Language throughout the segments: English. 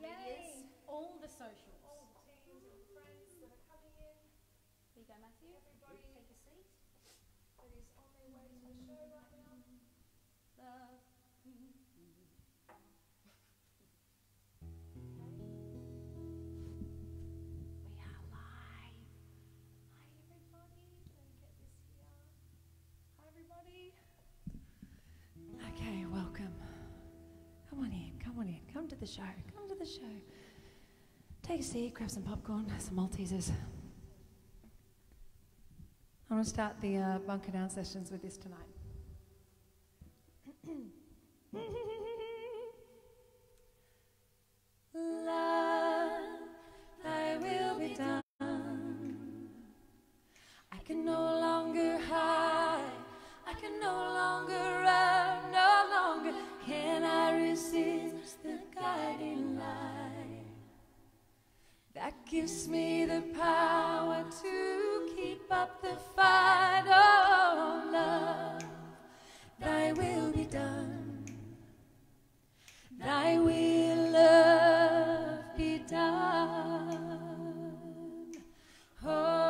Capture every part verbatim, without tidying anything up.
medias, all the socials. All the teams, all the friends that are coming in. Here you go, Matthew. Everybody Take a seat. that is on their way to the show right now. Love. We are live. Hi everybody. Let me get this here. Hi everybody. Okay, welcome. Come on in, come on in. Come to the show, come to the show. Take a seat, grab some popcorn, some Maltesers. I'm going to start the uh, Bunker Down sessions with this tonight. Love, thy will be done. I can no longer hide. I can no longer run. No longer can I resist the guiding light that gives me the power to keep up the fight. Oh, love, thy will be done. Thy will, love, be done. Oh,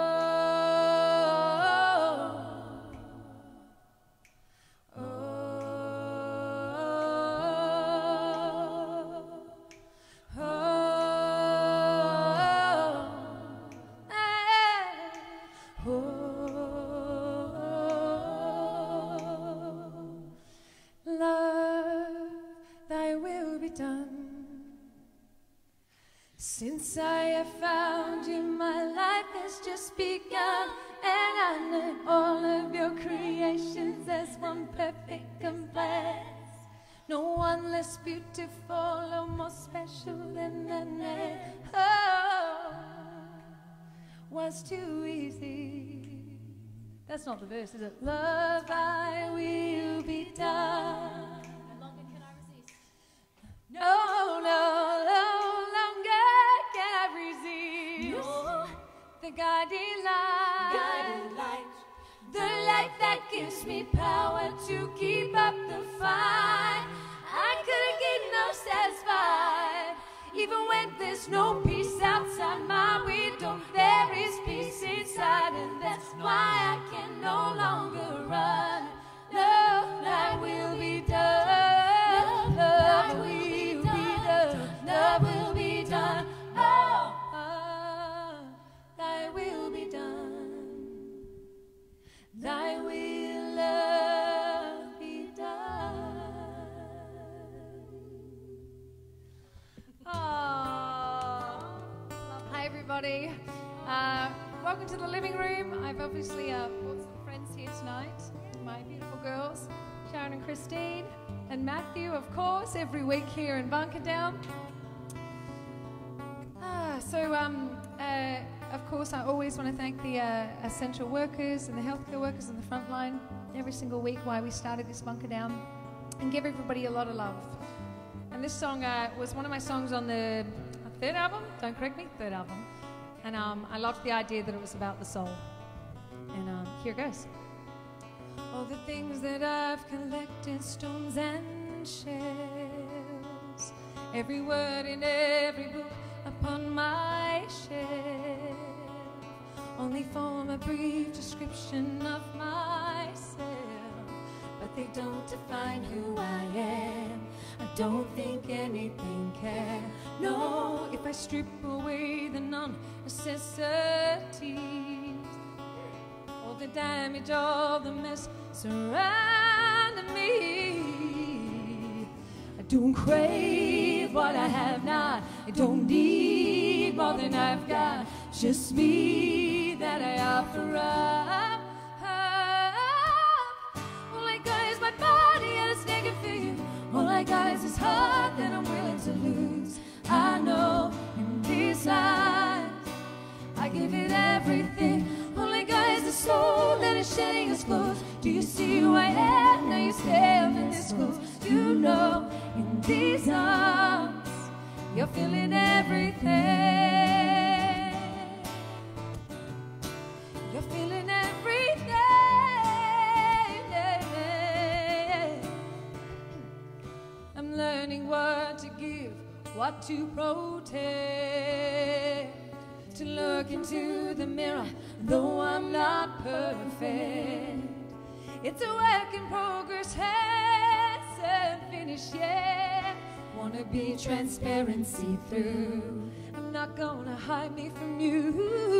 since I have found you, my life has just begun, and I know all of your creations as one perfect complex. No one less beautiful or more special than the next. Oh, was too easy. That's not the verse, is it? Love, I will be done. No longer can I resist. No, no, no longer can I resist. No. The guiding light, guiding light, the light that gives me power to keep up the fight. I couldn't get no satisfied, even when there's no peace outside my window. There is peace inside, and that's why I can no longer run. Love, thy will be done. Love, will be done. Love will be done. Oh, oh, thy will be done. Thy will, love, be done. Oh, hi everybody. Uh, welcome to the living room. I've obviously uh, brought some friends here tonight. My beautiful girls, Sharon and Christine, and Matthew, of course, every week here in Bunker Down. Ah, so, um, uh, of course, I always want to thank the uh, essential workers and the healthcare workers on the front line every single week why we started this Bunker Down, and give everybody a lot of love. And this song uh, was one of my songs on the third album, don't correct me, third album. And um, I loved the idea that it was about the soul. And um, here goes. All the things that I've collected, stones and shells, every word in every book upon my shelf, only form a brief description of myself, but they don't define who I am. I don't think anything can. No, if I strip away the non-necessities, all the damage, all the mess surrounding me. I don't crave what I have not. I don't need more than I've got. Just me that I offer up. All I got is my body and it's naked figure. All I got is this heart that I'm willing to lose. I know in these lives I give it everything. All I got is the soul that is shedding its clothes. Do you see who I am? Now you stand in this close. You know in these arms you're feeling everything. You're feeling everything. I'm learning what to give, what to protect, to look into the mirror, though I'm not perfect. It's a work in progress, hasn't finished yet. Wanna be transparent, see through. I'm not gonna hide me from you.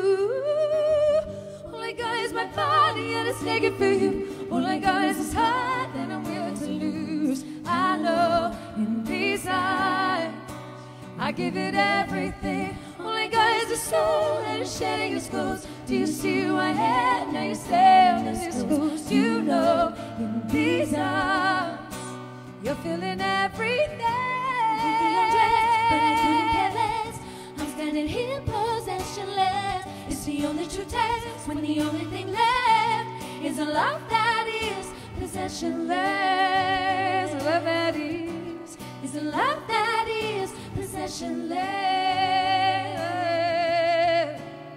All I got is my body and it's naked for you. All I got is this heart that I'm willing to lose. I know in these eyes I give it everything. All I got is a soul that is shedding its clothes. Do you see who I am? Now you stay on this close. You know in these arms you're feeling everything. Completely undressed, but I couldn't care less. I'm standing here possessionless. It's the only true test when the only thing left is a love that is possessionless. A love that is, is a love that is possessionless.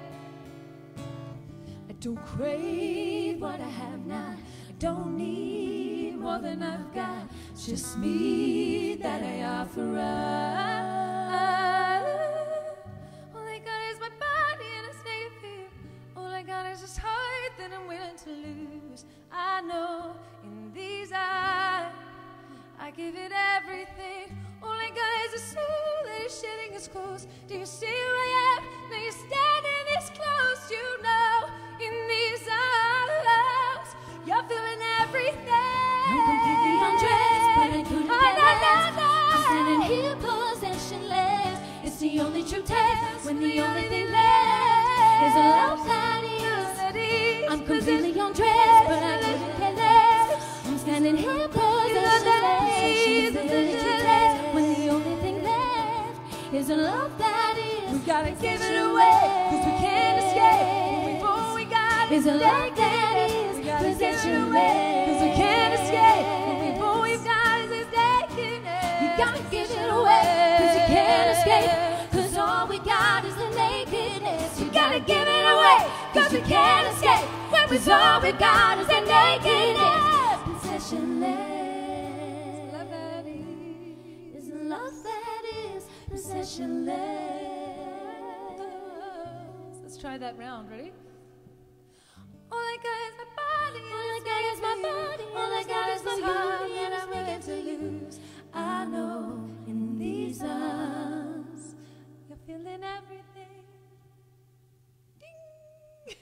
I don't crave what I have now. I don't need more than I've got. It's just me that I offer up. All I got is my body and it's naked for you. All I got is this heart that I'm willing to lose. I know in these eyes I give it everything. All I got is a soul that is shedding its clothes. Do you see who I am? Now you're standing this close. You know in these arms you're feeling everything. I'm completely undressed, but I couldn't Oh, care no, less. no, no. I'm standing here possessionless. It's the only true test when the only thing left is a love that is. I'm completely undressed, but I couldn't care less. I'm standing here possessionless. It's the only true test when the only thing left is a love that is. We gotta give it away, cause we can't escape. Before we got Is a love that is we gotta give it possessionless. away, cause we can't escape. Before we've got is this nakedness. You gotta give it away, cause you can't escape. Cause all we got is the nakedness. You gotta give it away, cause we can't escape. Cause all we got is the nakedness. Possessionless. Love that is. Is a love that is possessionless. Let's try that round, ready? All I got is my body, All I got is my body, all I got is my heart that I'm willing to lose. I know in these arms you're feeling everything. Ding!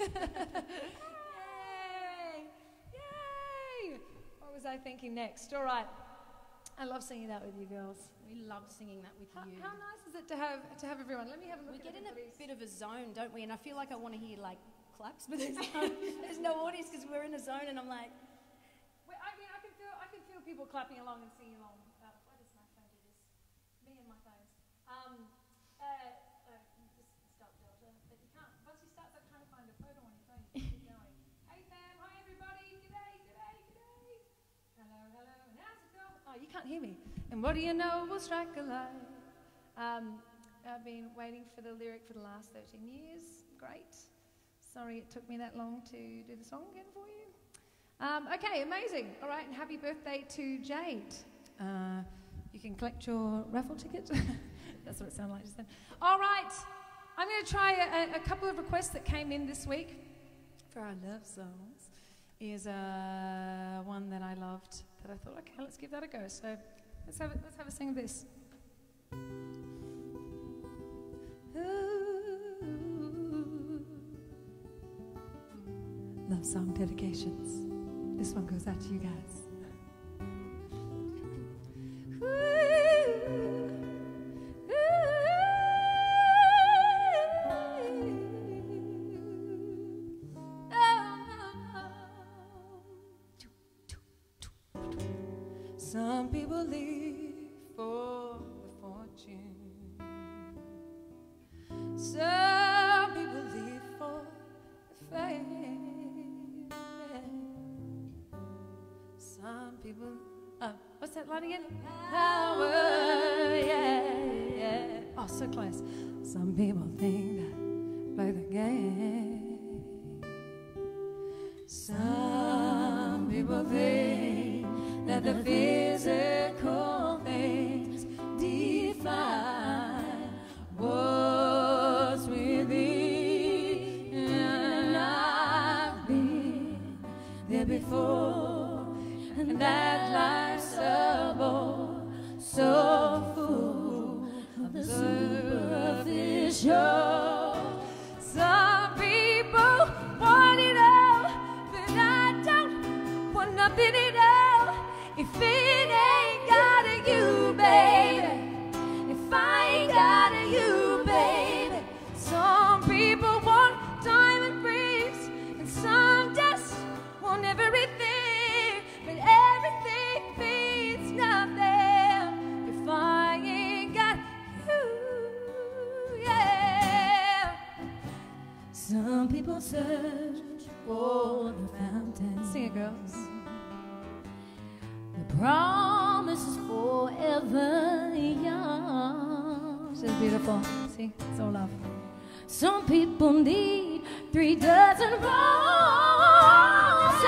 Yay! Yay! What was I thinking next? All right. I love singing that with you girls. We love singing that with How, you. how nice is it to have to have everyone? Let me have a look We at get in a everybody's- bit of a zone, don't we? And I feel like I want to hear like claps, but there's no, there's no audience because we're in a zone, and I'm like, Wait, I mean, I can feel I can feel people clapping along and singing along. Uh, why does my phone do this? Me and my phones. Um, uh, uh, just stop, Delta. But you can't. Once you start, I can't find a photo on your phone. You keep going. Hey fam, hi everybody. G'day, g'day, g'day. Hello, hello. And how's it going? Oh, you can't hear me. And what do you know? We'll strike a light. Um, I've been waiting for the lyric for the last thirteen years. Great. Sorry it took me that long to do the song again for you. Um, okay, amazing. All right, and happy birthday to Jade. Uh, you can collect your raffle ticket. That's what it sounded like just then. All right, I'm going to try a, a couple of requests that came in this week for our love songs. Is uh, one that I loved that I thought, okay, let's give that a go. So let's have a, let's have a sing of this. Love song dedications. This one goes out to you guys. Some people live for the fortune. Some people live for the fame. Some people, uh, what's that line again? Power, yeah, yeah. Oh, so close. Some people think that play the game. Some people think that the physical things define here before, and that life's a bore so full of the superficial. Some people want it all, but I don't want nothing at all. If it ain't got a you, baby, if I ain't got a you, baby. Some people want diamond rings, and some just want everything, but everything means nothing if I ain't got you, yeah. Some people search for the fountain. Sing it, girls. The promise is forever young. This is beautiful. See, it's all love. Some people need three dozen roses,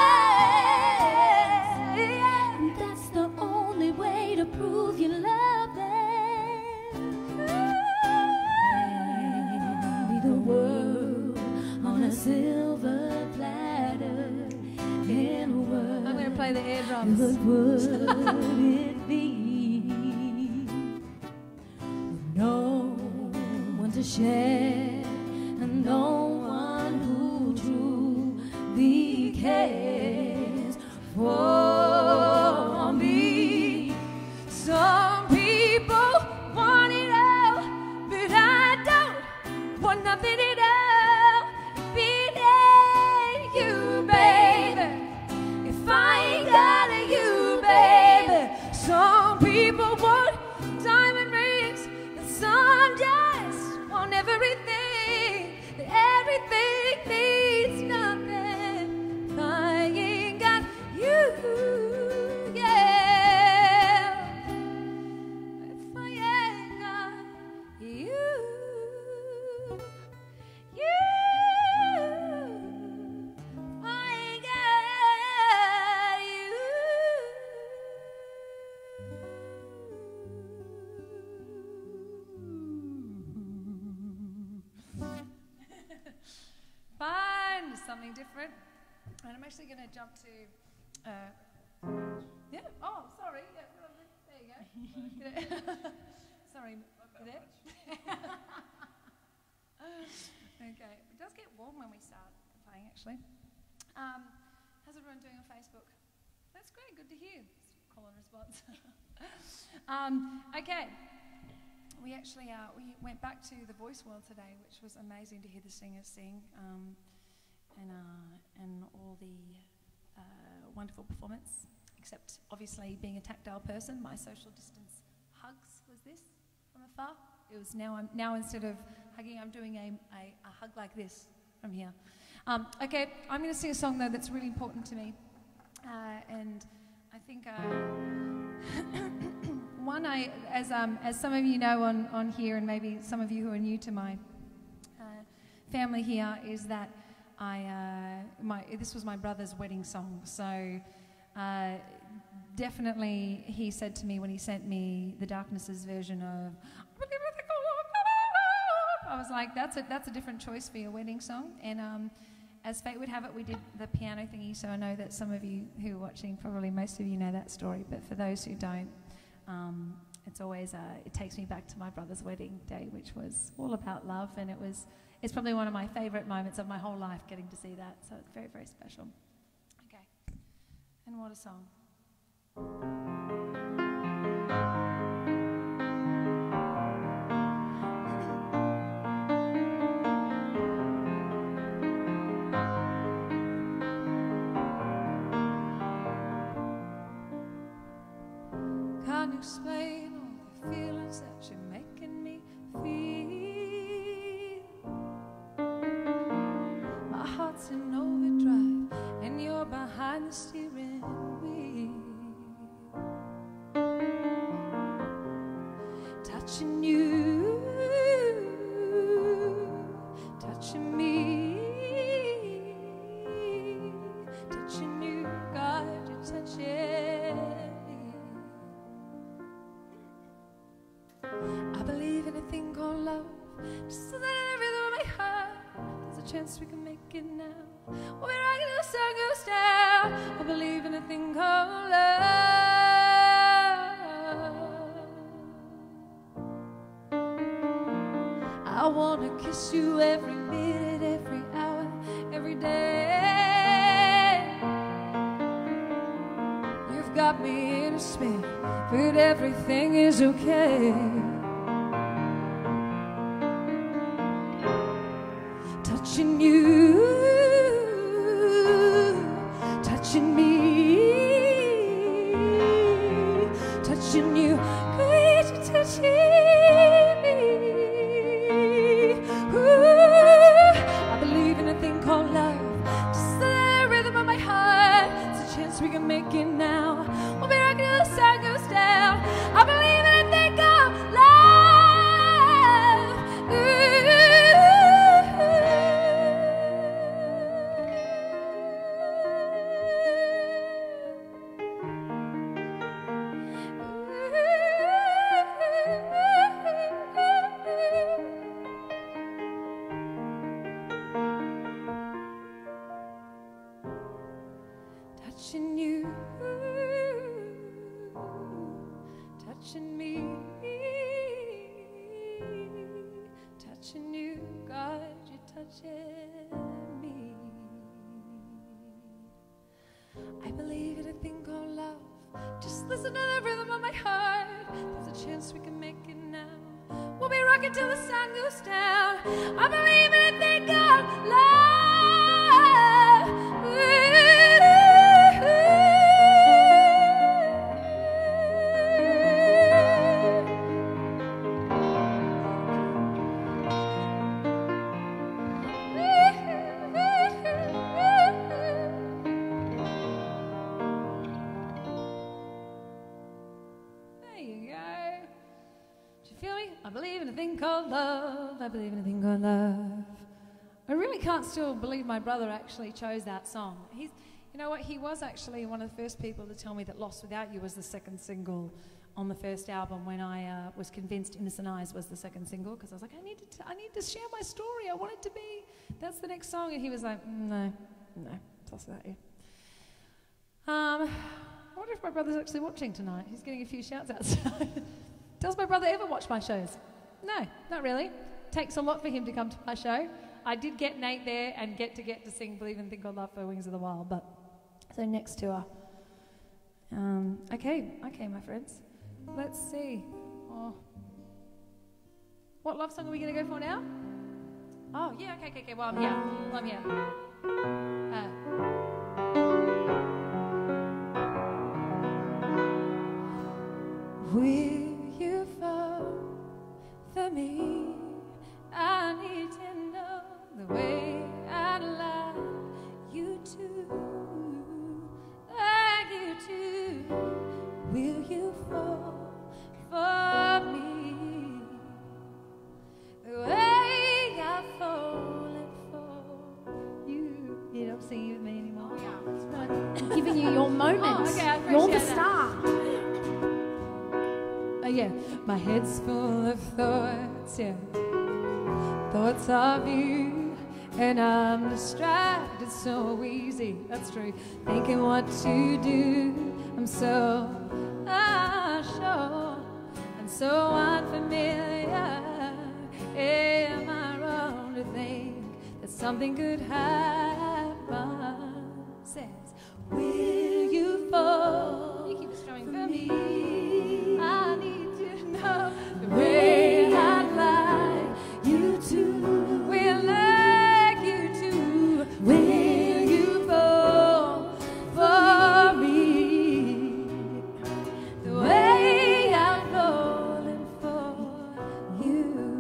and that's the only way to prove you love them. Maybe the world on a silver platter in a world. I'm going to play the air drums. What would it be? No one to share, and no one who truly cares for me. Some people want it all, but I don't want nothing at all. If it ain't you, baby, if I ain't got a you, baby. Some people want diamond rings, and some just want everything, but everything means nothing if I ain't got you, yeah. If I ain't got you, you, if I ain't got you. Find something different. And I'm actually going to jump to. Uh, yeah. Oh, sorry. Yeah, well, there you go. Sorry. You there? Okay. It does get warm when we start playing, actually. Um, how's everyone doing on Facebook? That's great. Good to hear. Call and response. um, okay. We actually uh, we went back to the Voice World today, which was amazing to hear the singers sing, um, and uh, and all the uh, wonderful performance. Except obviously being a tactile person, my social distance hugs was this from afar. It was now I'm now instead of hugging, I'm doing a a, a hug like this from here. Um, okay, I'm going to sing a song though that's really important to me, uh, and I think. Uh, One, I, as um, as some of you know on, on here, and maybe some of you who are new to my uh, family here, is that I uh, my this was my brother's wedding song. So uh, definitely, he said to me when he sent me the Darkness's version of, I was like, that's a that's a different choice for your wedding song. And um, as fate would have it, we did the piano thingy. So I know that some of you who are watching, probably most of you know that story. But for those who don't. Um, it's always, uh, it takes me back to my brother's wedding day, which was all about love, and it was, it's probably one of my favourite moments of my whole life, getting to see that, so it's very, very special. Okay, and what a song. Can't explain all the feelings that you're making me feel. My heart's in overdrive, and you're behind the steering wheel. Touching you, touching me, touching you, God, you're touching me. chance we can make it now. We'll be rocking till the sun goes down. I believe in a thing called love. I wanna kiss you every minute, every hour, every day. You've got me in a spin, but everything is okay. Touching you, touching me, touching you, could you touching me? Ooh, I believe in a thing called love, just the rhythm of my heart. It's a chance we can make it now. We'll be rocking till the sun goes down. I believe in a thing called love. Ooh. Touching you, touching me, touching you, God, you're touching me. I believe in a thing called love. Just listen to the rhythm of my heart. There's a chance we can make it now. We'll be rocking till the sun goes down. I believe in a thing called love. I believe in a thing called love. I believe in a thing called love. I really can't still believe my brother actually chose that song. He's, you know what? He was actually one of the first people to tell me that "Lost Without You" was the second single on the first album. When I uh, was convinced "Innocent Eyes" was the second single, because I was like, I need to, t I need to share my story. I want it to be. That's the next song, and he was like, mm, no, no, Lost Without You. Um, I wonder if my brother's actually watching tonight. He's getting a few shouts outside. Does my brother ever watch my shows? No, not really. Takes a lot for him to come to my show. I did get Nate there and get to get to sing "Believe in a Thing Called Love" for Wings of the Wild, but so next tour. Um, okay, okay, my friends. Let's see. Oh. What love song are we going to go for now? Oh, yeah, okay, okay, okay. Well, I'm here. Well, I'm here. Uh, Will you fall for me? I need to know the way I love you too, like you too. Will you fall for me the way I've fallen for you? You don't sing with me anymore. Oh, yeah, that's right. I'm giving you your moment. Oh, okay, I You're the appreciate star. Oh, yeah, my head's full of thoughts, yeah, thoughts of you, and I'm distracted so easy, that's true, thinking what to do. I'm so unsure and so unfamiliar. Am I wrong to think that something could happen? Says, will you fall? You keep strumming for me. I need to know the way I like you to. Will like you to. Will you fall for me the way I'm falling for you?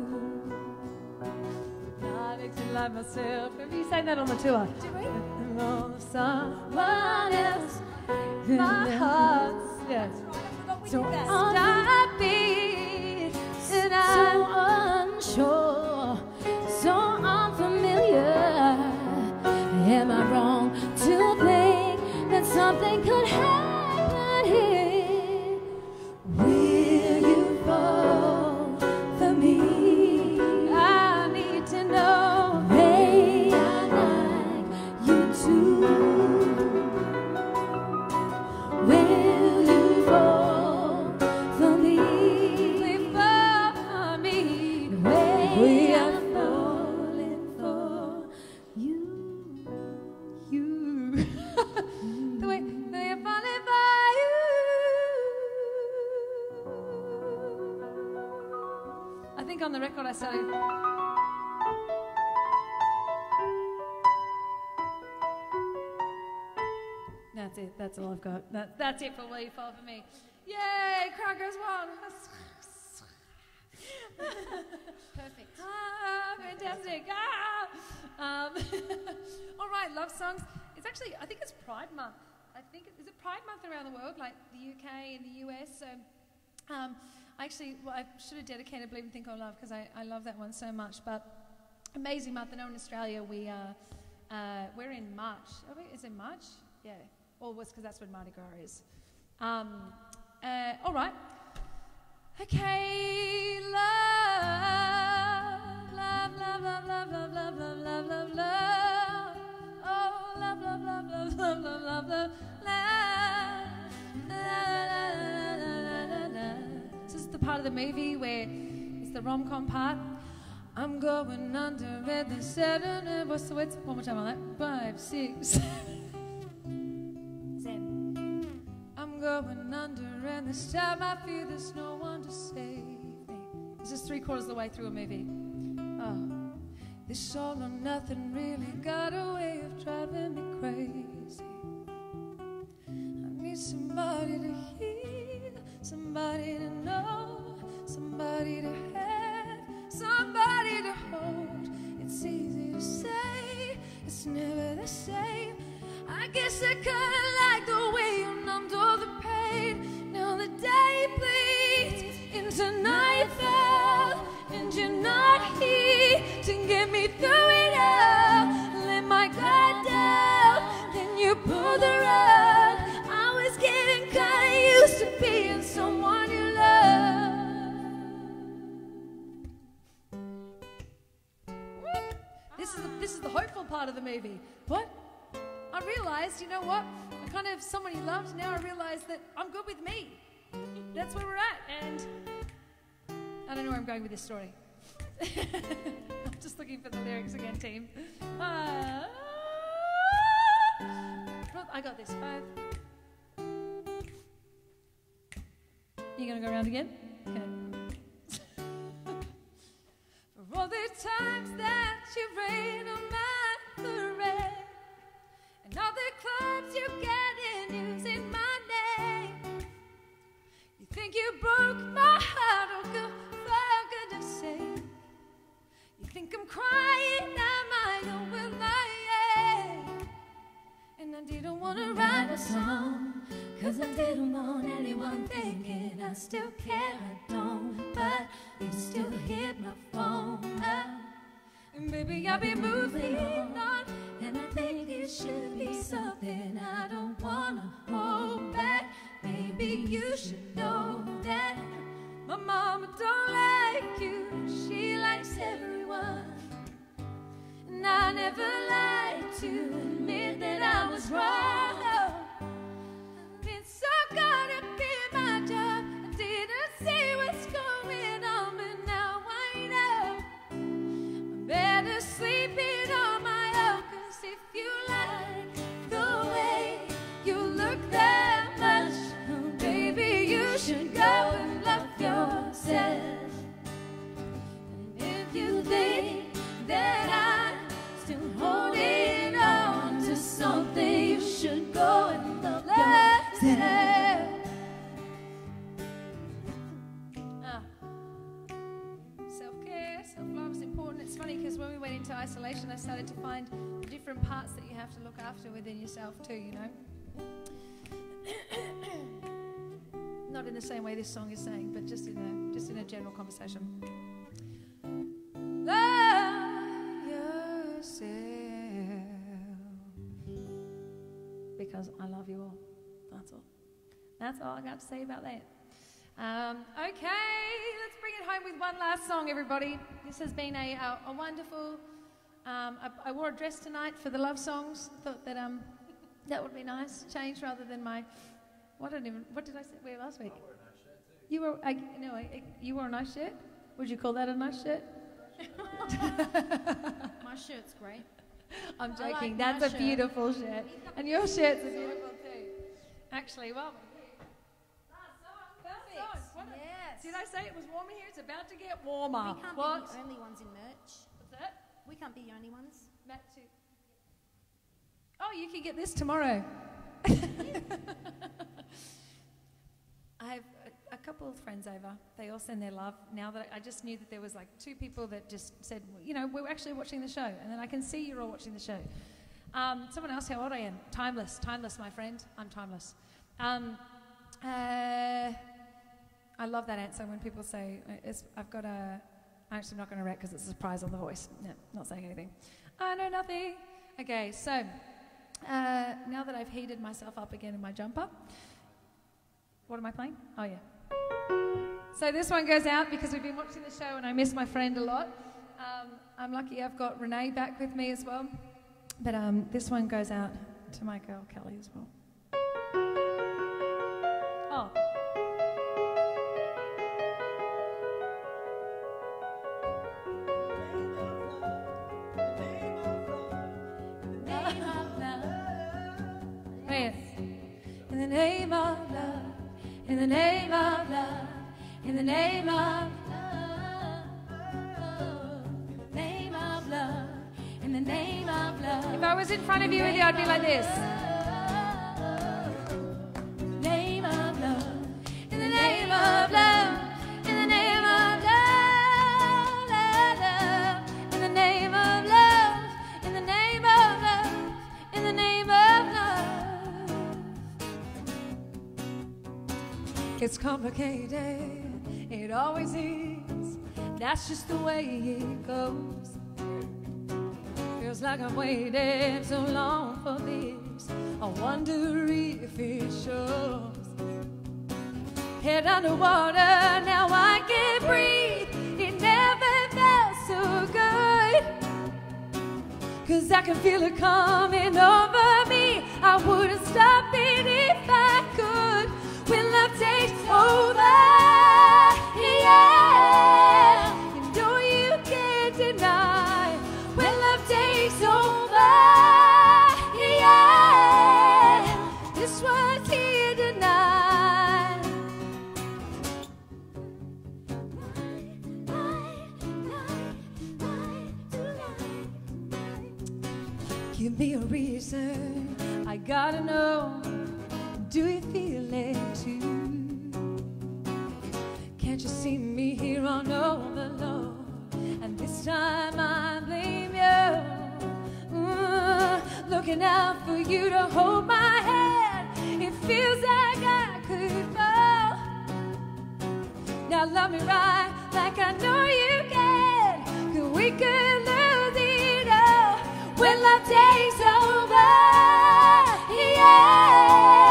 I make you like myself. Have you sang that on the tour? Do we? Someone else. My heart's, yes. So stop it, and I'm unsure, so unfamiliar. Am I wrong to think that something could happen here? Will you fall for me? I need to know. May I started. That's it. That's all I've got. That, that's it for Will You Fall For Me. Yay! Crowd goes wild. Perfect. Ah, fantastic. Ah! Um, all right, love songs. It's actually, I think it's Pride Month. I think, it, is it Pride Month around the world, like the U K and the U S? So um, I actually, well, I should have dedicated Believe and Think on Love because I, I love that one so much. But amazing month. I know in Australia we, uh, uh, we're in March. Are we? Is it March? Yeah. Or was because that's when Mardi Gras is. Um, uh, all right. Okay, love, love, love, love, love, love, love, love, love, love, love. Oh, love, love, love, love, love, love, love, love, love. La, la, la, la, la, la. This is the part of the movie where it's the rom-com part. I'm going under at the seven. What's the words? One more time on that. Five, six. I'm going under, and this time I feel there's no one to save me. This is three quarters of the way through a movie. Oh, this all or nothing really got a way of driving me crazy. I need somebody to hear, somebody to know, somebody to have, somebody to hold. It's easy to say, it's never the same. I guess I kinda like the way you numbed all the pain. Now the day bleeds into nightfall, and you're not here to get me through it all. Let my guard down, then you pull the rug. I was getting kinda used to being someone you love. This is the, this is the hopeful part of the movie. What? I realised, you know what? I'm kind of someone you loved. Now I realise that I'm good with me. That's where we're at. And I don't know where I'm going with this story. I'm just looking for the lyrics again, team. Uh, I got this. Five. You going to go around again? Okay. For all the times that you rain on my parade, and all the clubs you get in using my name. You think you broke my heart, oh good, for goodness sake. You think I'm crying, am I? Oh, well, I am. And I didn't want to write a song, cause I didn't want anyone thinking I still care, I don't. But you still hit my phone up. And baby, I've been moving on, and I think it should be something I don't wanna hold back. Maybe you should know that my mama don't like you, she likes everyone. And I never lied to admit that I was wrong. It's so gonna be my job. I didn't see what's going on, but now I know. Better sleep it on my own, cause if you like the way you look that much, baby, you should go and love yourself. And if you think that I'm still holding on to something, you should go and love yourself. Self-love is important. It's funny because when we went into isolation, I started to find the different parts that you have to look after within yourself too, you know. Not in the same way this song is saying, but just in a just in a general conversation. Love yourself, because I love you all. That's all. That's all I got to say about that. Um, okay, let's bring it home with one last song, everybody. This has been a, a, a wonderful... Um, I, I wore a dress tonight for the love songs. Thought that um, that would be nice. Change rather than my... What, I didn't even, what did I say, wear last week? I wore a nice shirt too. You wore, I, no, I, you wore a nice shirt? Would you call that a nice shirt? My shirt's great. I'm joking. like That's my a shirt. beautiful shirt. And your shirts are beautiful too. Actually, well... Perfect. Yes. Did I say it was warmer here? It's about to get warmer. We can't What? be the only ones in merch. What's that? We can't be the only ones. Matt too. Oh, you can get this tomorrow. I have a, a couple of friends over. They all send their love. Now that I, I just knew that there was like two people that just said, you know, we're actually watching the show. And then I can see you're all watching the show. Um, someone else, how old I am. Timeless. Timeless, my friend. I'm timeless. Um, uh, I love that answer when people say, it's, I've got a... I'm actually not going to read because it's a surprise on The Voice. No, not saying anything. I know nothing. Okay, so uh, now that I've heated myself up again in my jumper, what am I playing? Oh, yeah. So this one goes out because we've been watching the show and I miss my friend a lot. Um, I'm lucky I've got Renee back with me as well. But um, this one goes out to my girl Kelly as well. Oh. In the name of love, in the name of love, in the name of love, in the name of love, in the name of love. If I was in front of you with you, I'd be like this. In the name of love, in the name of love, in the name of love, love, love, in the name of love, in the name of love, in the name of love. It's complicated, it always is. That's just the way it goes. Feels like I've waited so long for this. I wonder if it shows. Head underwater, now I can breathe. It never felt so good. Cause I can feel it coming over me. I wouldn't stop it if I could. When love takes over, yeah, you know you can't deny. When love takes over, yeah, this was here tonight. Give me a reason, I gotta know. Do you feel it too? Can't you see me here on overload? And this time I blame you. Mm, looking out for you to hold my hand. It feels like I could fall. Now love me right like I know you can. Cause we could lose it all when love takes over. Yeah.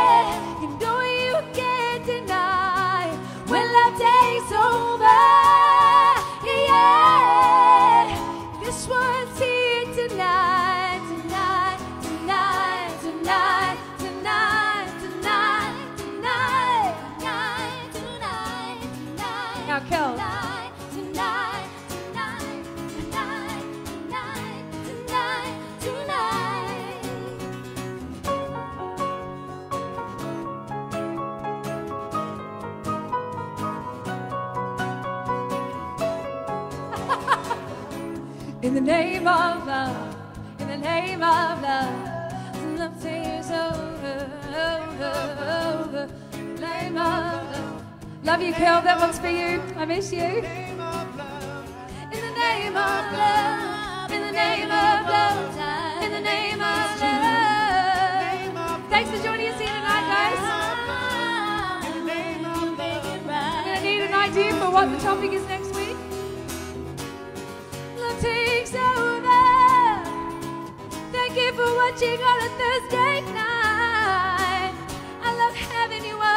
In the name of love, in the name of love, love takes over, over, over. Name of love. Love you, Kel. That one's for you. I miss you. In the name of love, in the name of love, in the name of love, in the name of love. Thanks for joining us here tonight, guys. I'm gonna need an idea for what the topic is next week. Love takes over. Thank you for watching on a Thursday night. I love having you on.